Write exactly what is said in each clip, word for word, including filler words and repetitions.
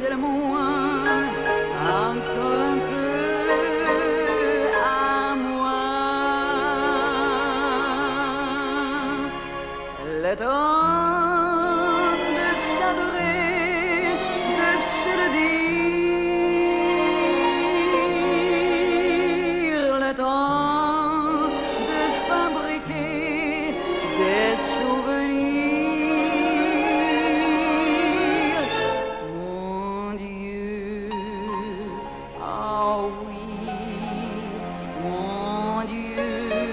laisse-le-moi encore un peu à moi. Le temps de s'adorer, de se le dire, le temps de se fabriquer des souvenirs. Mon Dieu, ah oui, mon Dieu,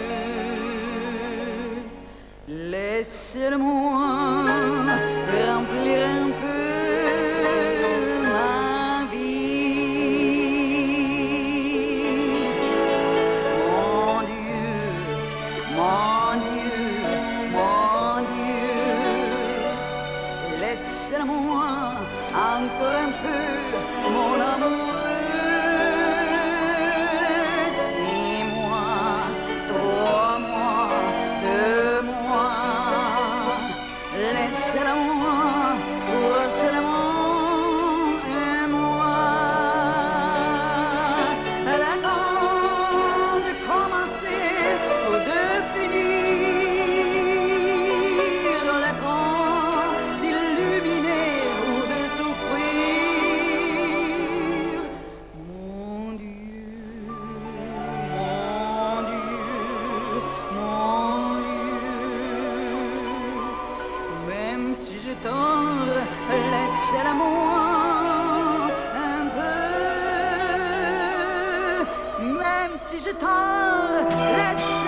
laisse-le-moi remplir un peu ma vie. Mon Dieu, mon Dieu, mon Dieu, laisse-le-moi encore un peu, mon amoureux. Six mois, trois mois, deux mois, laisse-le-moi pour seulement un mois. Le temps de commencer ou de finir, le temps d'illuminer ou de souffrir. Mon Dieu, mon Dieu, mon Dieu, même si je tendre, laisse-le-moi un peu. Même si je tendre, laisse